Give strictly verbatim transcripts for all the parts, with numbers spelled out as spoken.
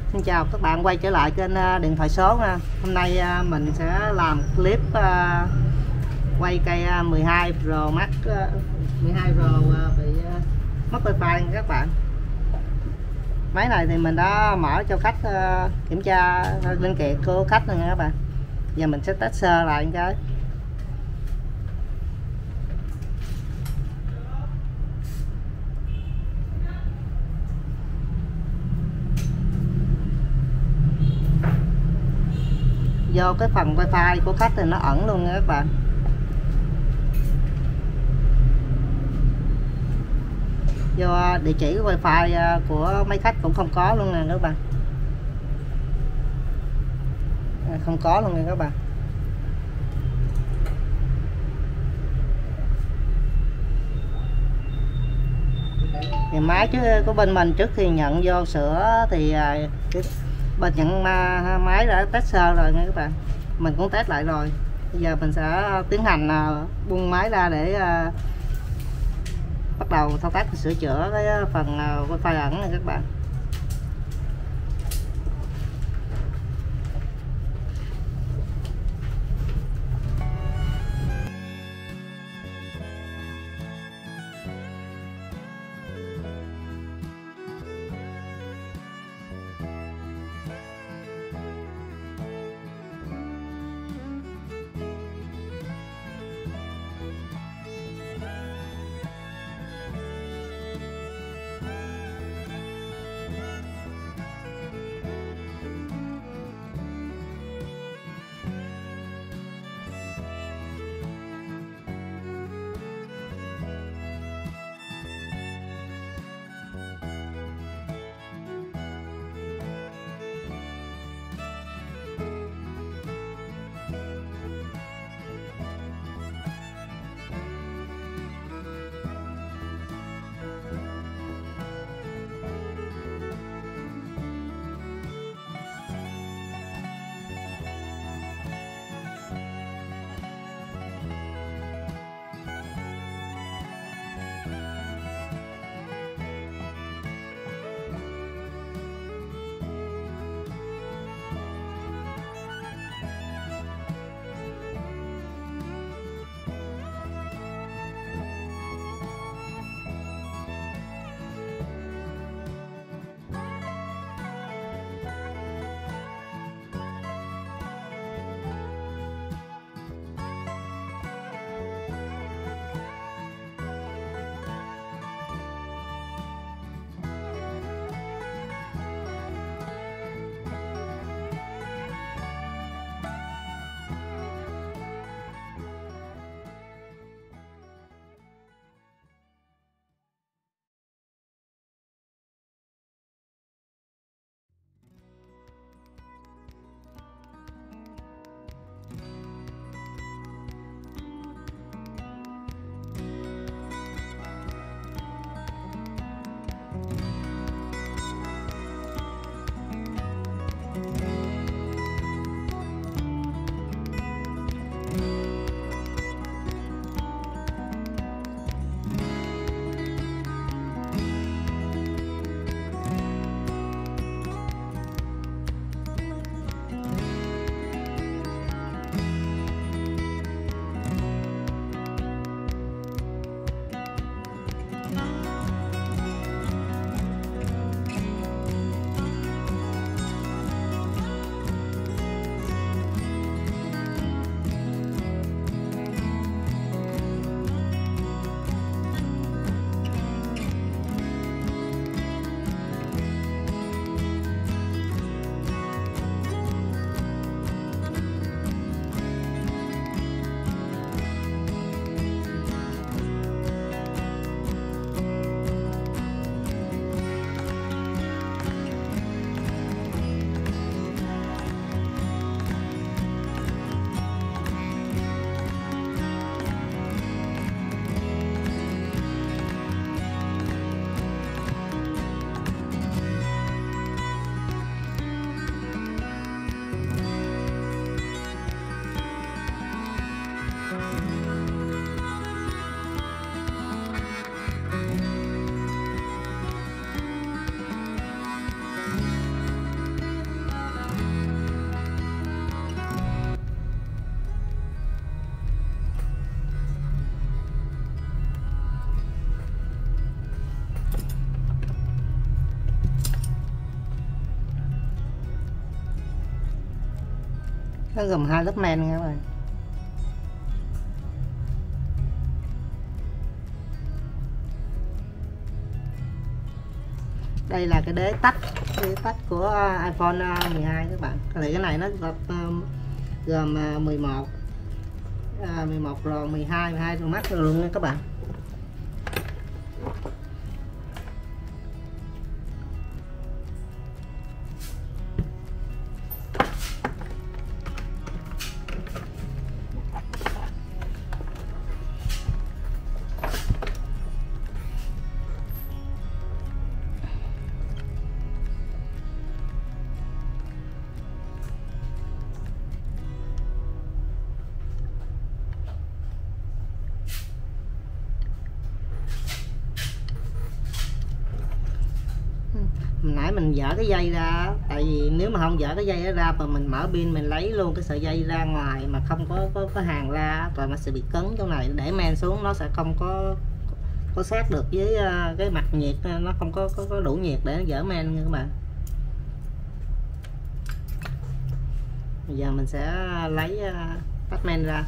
Xin chào các bạn quay trở lại kênh điện thoại số nha. Hôm nay mình sẽ làm clip quay cây mười hai Pro Max mười hai Pro bị mất wifi nha các bạn. Máy này thì mình đã mở cho khách kiểm tra linh kiện của khách rồi nha các bạn. Giờ mình sẽ test sơ lại một cái. Do cái phần wifi của khách thì nó ẩn luôn nha các bạn. Do địa chỉ wifi của mấy khách cũng không có luôn nè các bạn, không có luôn nha các bạn. Thì máy chứ của bên mình trước khi nhận vô sửa thì cái bên nhận máy đã test sơ rồi nha các bạn, mình cũng test lại rồi. Bây giờ mình sẽ tiến hành buông máy ra để bắt đầu thao tác sửa chữa cái phần wifi ẩn này các bạn. Nó gồm hai lớp men nha các bạn. Đây là cái đế tách, đế tách của iPhone mười hai các bạn. Thì cái này nó gồm, gồm mười một, mười một Pro, mười hai, mười hai Pro Max rồi luôn nha các bạn. Hồi nãy mình dỡ cái dây ra, tại vì nếu mà không dỡ cái dây ra mà mình mở pin mình lấy luôn cái sợi dây ra ngoài mà không có có, có hàng ra rồi nó sẽ bị cứng chỗ này, để men xuống nó sẽ không có có sát được với uh, cái mặt nhiệt, nó không có, có có đủ nhiệt để nó dỡ men nha các bạn. Bây giờ mình sẽ lấy uh, tách men ra.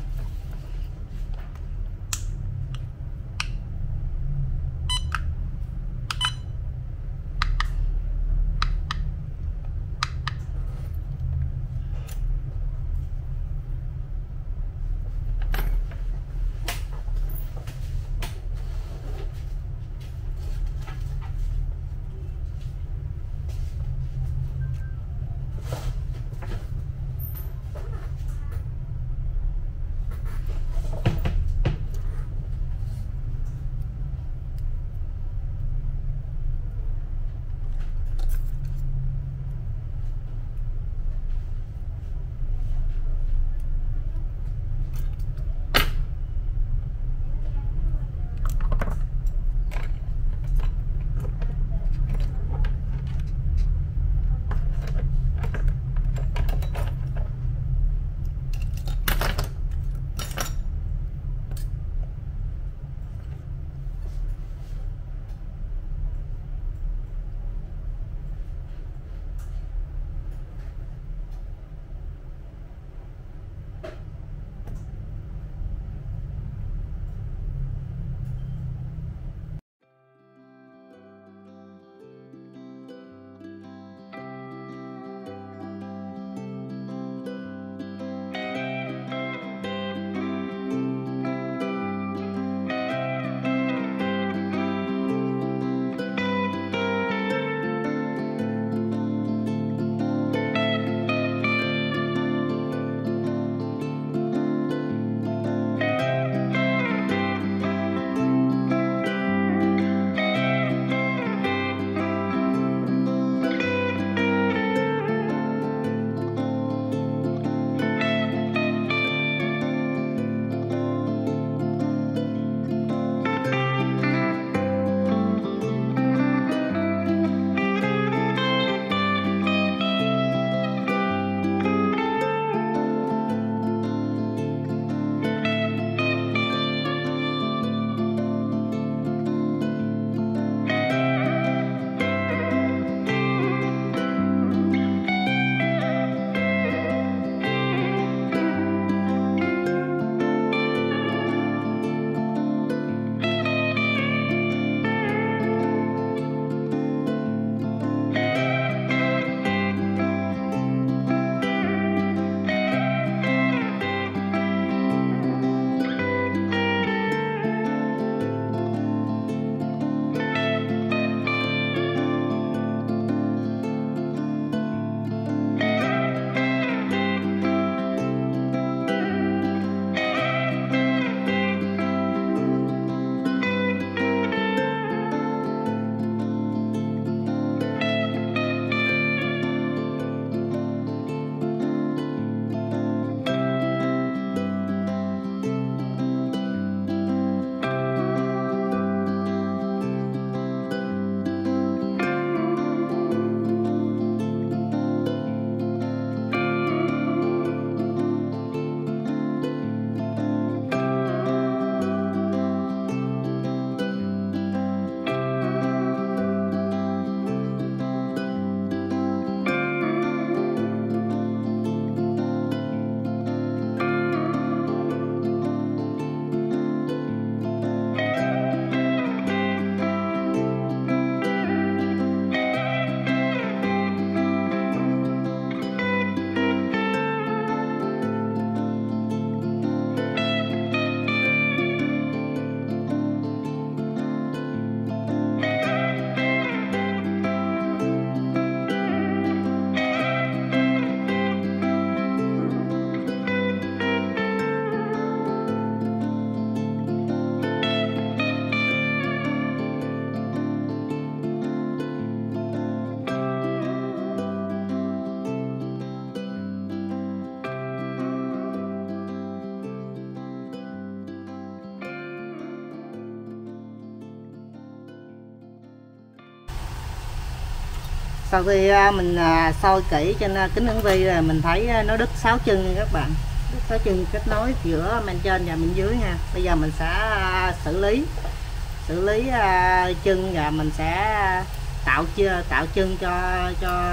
Sau khi à, mình à, soi kỹ trên à, kính hiển vi rồi mình thấy à, nó đứt sáu chân nha các bạn, đứt sáu chân kết nối giữa men trên và men dưới nha. Bây giờ mình sẽ à, xử lý xử lý à, chân và mình sẽ tạo chưa tạo chân cho cho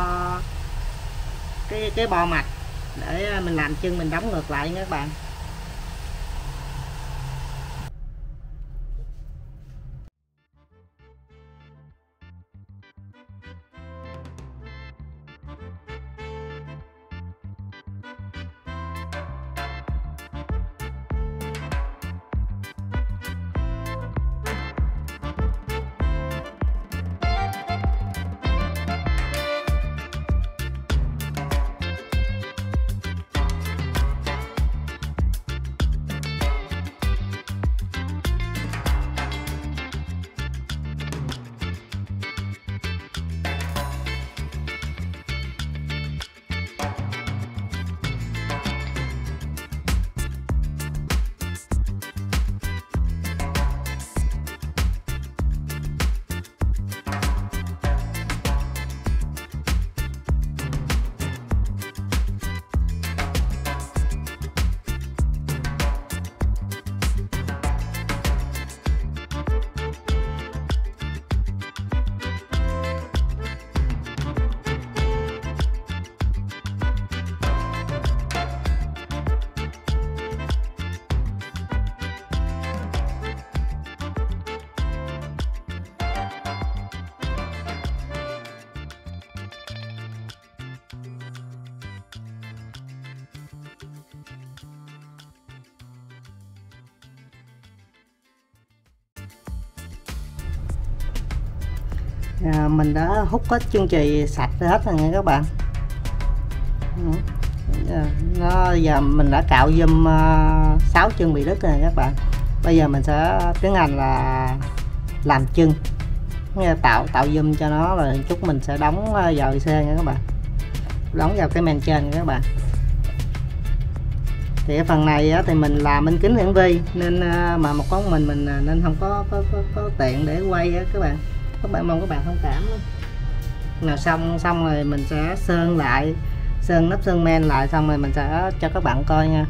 cái cái bo mạch để mình làm chân mình đóng ngược lại nha các bạn. À, mình đã hút hết chân chì sạch hết rồi nha các bạn. Nó giờ mình đã cạo dùm uh, sáu chân bị đứt rồi các bạn. Bây giờ mình sẽ tiến hành là làm chân, tạo tạo dùm cho nó rồi chút mình sẽ đóng vào i xê nha các bạn, đóng vào cái men trên nha các bạn. Thì cái phần này thì mình làm bên kính hiển vi nên mà một con mình mình nên không có có, có, có tiện để quay các bạn. Các bạn mong các bạn thông cảm. Nào xong xong rồi mình sẽ sơn lại, sơn nắp sơn men lại xong rồi mình sẽ cho các bạn coi nha.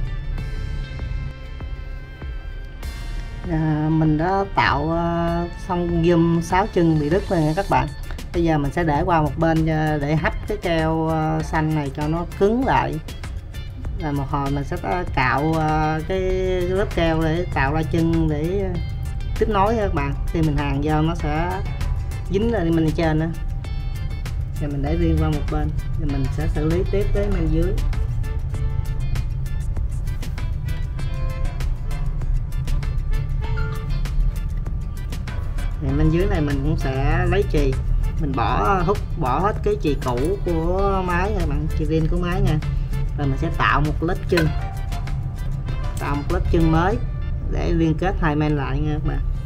À, mình đã tạo uh, xong zoom sáu chân bị đứt rồi nha các bạn. Bây giờ mình sẽ để qua một bên để hấp cái keo uh, xanh này cho nó cứng lại. Là một hồi mình sẽ cạo uh, cái lớp keo để tạo ra chân để uh, tiếp nối nha các bạn. Khi mình hàn vô nó sẽ dính lên bên trên đó. Rồi mình để riêng qua một bên rồi mình sẽ xử lý tiếp tới bên dưới. Thì bên dưới này mình cũng sẽ lấy chì, mình bỏ hút bỏ hết cái chì cũ của máy nha bạn, chì riêng của máy nha. Rồi mình sẽ tạo một lớp chân, tạo một lớp chân mới để liên kết hai men lại nha các bạn.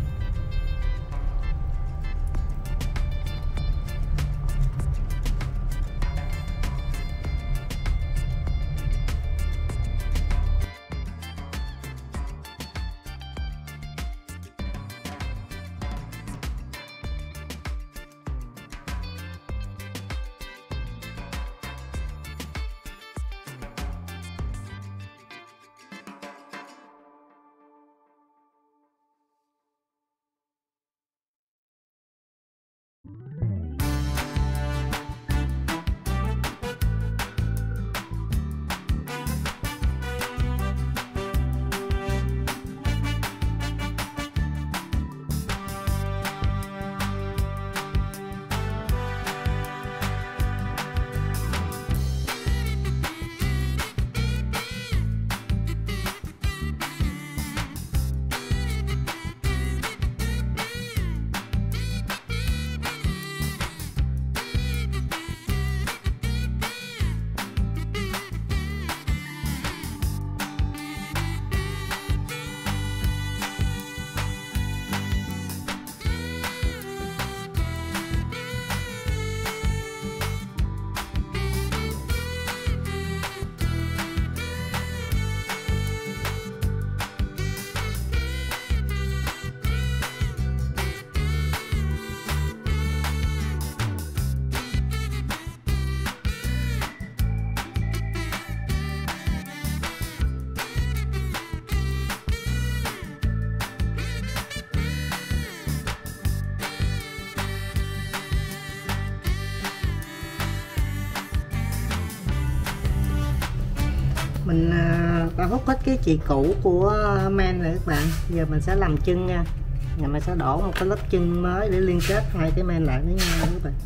Mình uh, đã hút hết cái chì cũ của men rồi các bạn. Giờ mình sẽ làm chân nha. Nhà mình sẽ đổ một cái lớp chân mới để liên kết hai cái men lại với nhau các bạn.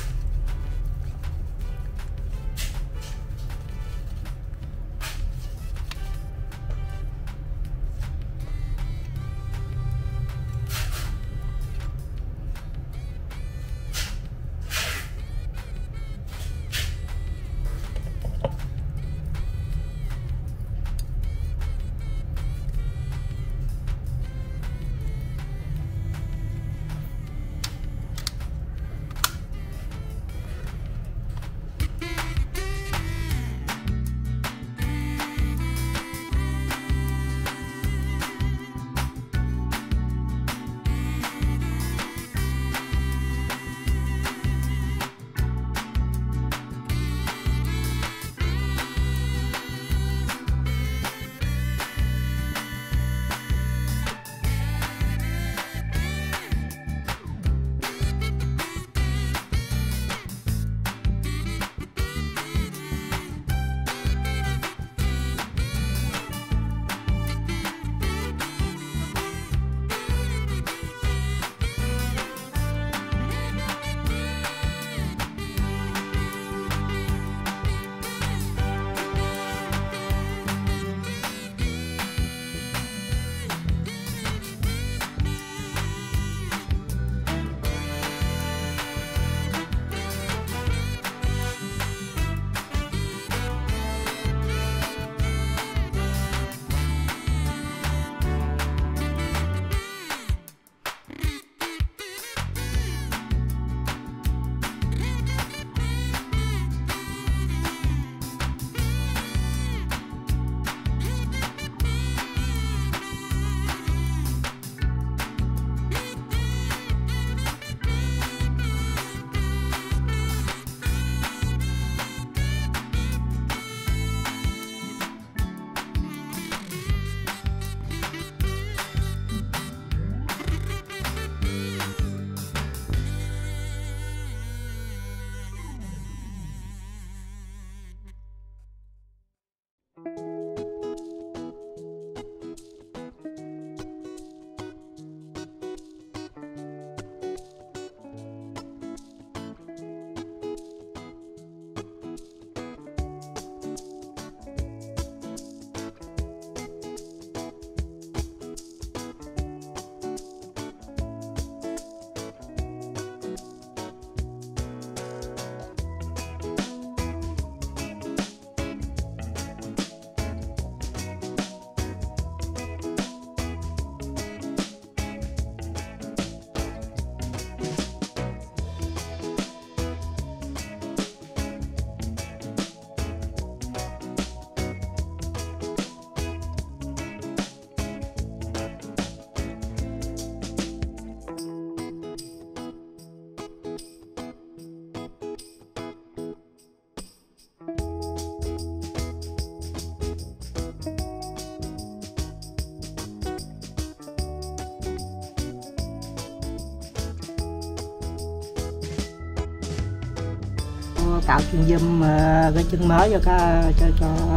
Cạo chân zoom uh, cái chân mới cho các cho cho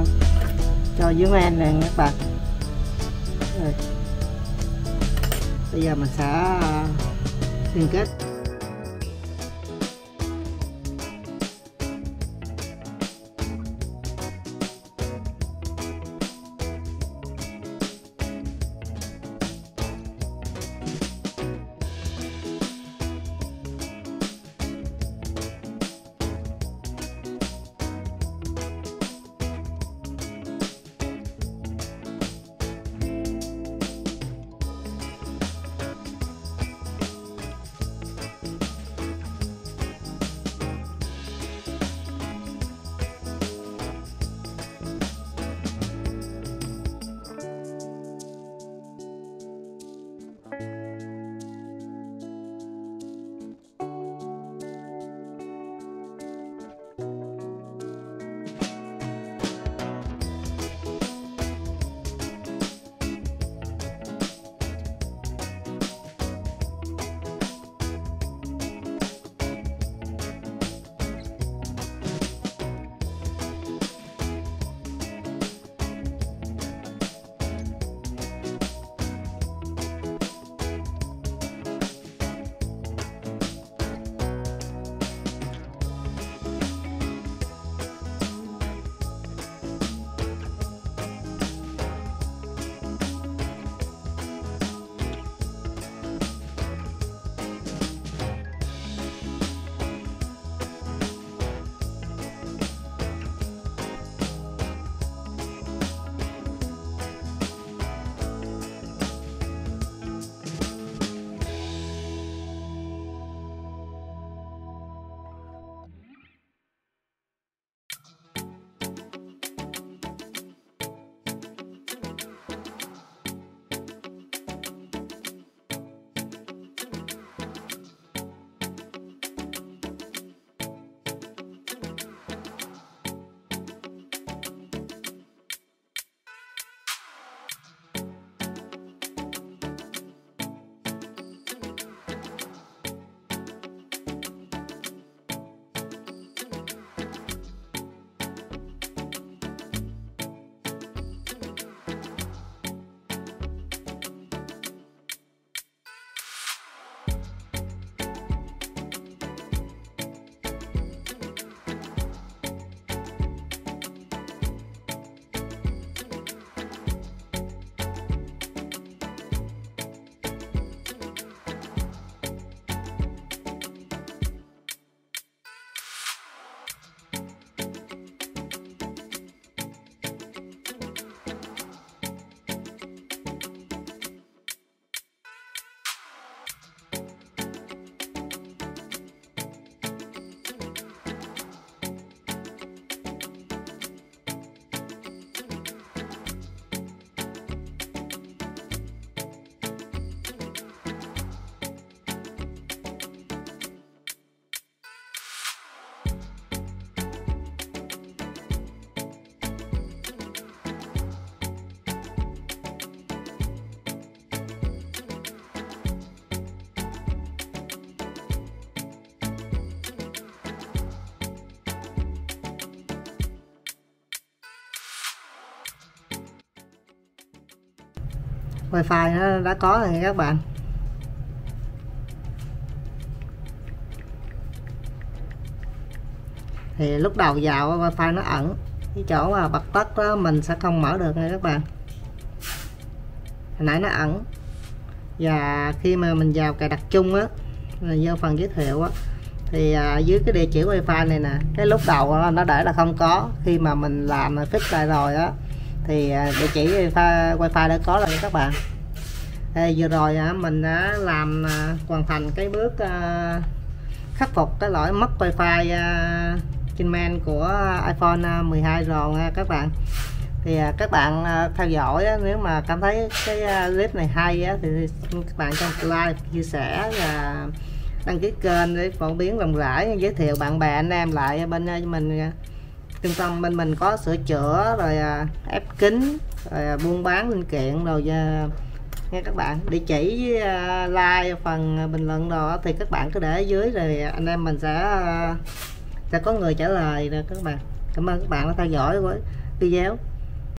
cho dưới men này các bạn. Rồi. Bây giờ mình sẽ uh, liên kết. wifi nó đã có rồi nha các bạn. Thì lúc đầu vào wifi nó ẩn, cái chỗ mà bật tắt đó mình sẽ không mở được nha các bạn. Hồi nãy nó ẩn. Và khi mà mình vào cài đặt chung á, là vô phần giới thiệu á, thì à, dưới cái địa chỉ wifi này nè, cái lúc đầu đó, nó để là không có. Khi mà mình làm fix lại rồi á, thì à, địa chỉ wifi, wifi đã có rồi nha các bạn. Thì vừa rồi à, mình đã làm à, hoàn thành cái bước à, khắc phục cái lỗi mất wifi à, trên main của iPhone mười hai Pro nha các bạn. Thì à, các bạn à, theo dõi á, nếu mà cảm thấy cái à, clip này hay á, thì các bạn cho like, chia sẻ và đăng ký kênh để phổ biến rộng rãi, giới thiệu bạn bè anh em lại bên à, mình. À, trung tâm bên mình có sửa chữa rồi à, ép kính rồi à, buôn bán linh kiện rồi à, nghe các bạn. Địa chỉ với à, like phần bình luận đồ thì các bạn cứ để ở dưới rồi anh em mình sẽ à, sẽ có người trả lời nè các bạn. Cảm ơn các bạn đã theo dõi với video.